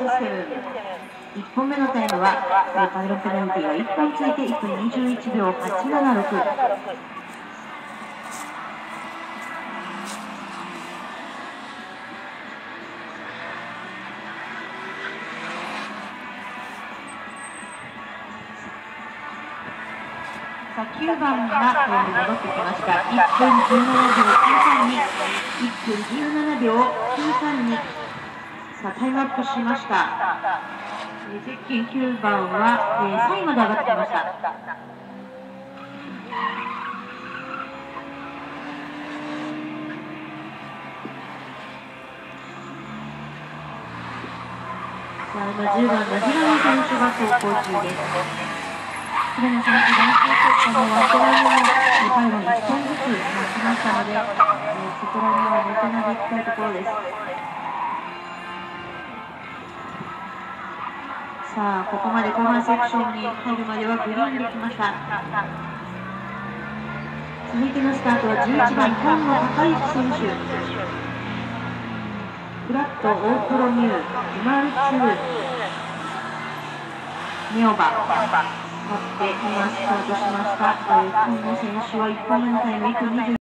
システム。1本目のタイムは、パイロンペナルティが1本ついて1分21秒876。さあ9番が戻ってきました。1分17秒932。さあタイムアップしました。ゼッケン9番は、3位まで上がってきました。さあ今10番の平野選手が走行中です。平野選手が当てられないパイロン1本ずつ来ましたので、そこらには乗せ投げいきたいところです。さあここまで後半セクションに入るまではグリーンできました。続いてのスタートは11番今野孝之選手。フラット大黒ミューMR2ネオバって今スタートしました。今野選手は1本目のタイム1分20